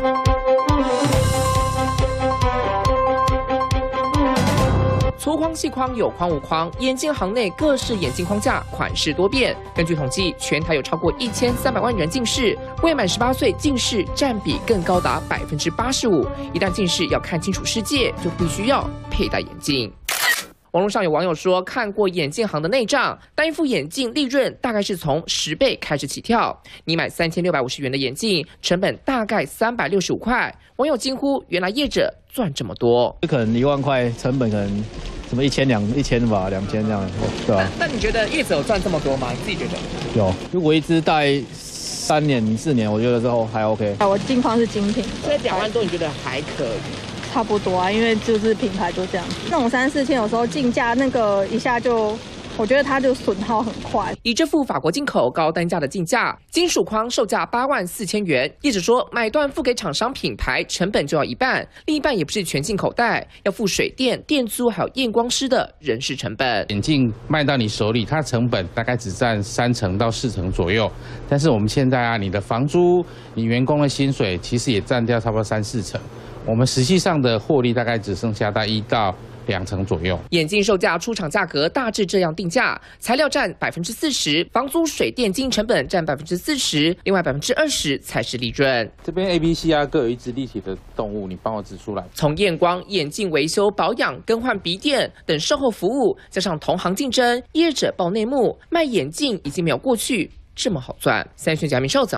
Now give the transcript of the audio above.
粗框细框有框无框，眼镜行内各式眼镜框架款式多变。根据统计，全台有超过1300万人近视，未满18岁近视占比更高达85%。一旦近视要看清楚世界，就必须要佩戴眼镜。网络上有网友说，看过眼镜行的内账，单一副眼镜利润大概是从10倍开始起跳。你买3650元的眼镜，成本大概365块。网友惊呼：原来业者赚这么多！ 可能1万块，成本可能什么1000吧，2000这样，对吧？ 但你觉得业者有赚这么多吗？你自己觉得？ 有，如果一支戴3年4年，我觉得之后还 OK。 我镜框是精品， 所以2万多你觉得还可以？ 差不多啊，因为就是品牌就这样，那种3、4千有时候进价那个一下就，我觉得它就损耗很快。 以这副法国进口高单价的镜架，金属框售价84000元。业者说，买断付给厂商品牌成本就要一半，另一半也不是全进口袋，要付水电、电租还有验光师的人事成本。 眼镜卖到你手里，它成本大概只占3成到4成左右，但是我们现在啊，你的房租、你员工的薪水，其实也占掉差不多3、4成。我们实际上的获利大概只剩下1到2成左右。 眼镜售价出厂价格大致这样定价，材料占40%，房租、水电、经营成本占40%，另外20%才是利润。 这边 A、B、C 啊各有一只立体的动物，你帮我指出来。 从验光、眼镜维修、保养、更换鼻垫等售后服务，加上同行竞争，业者爆内幕，卖眼镜已经没有过去这么好赚。3立新假名受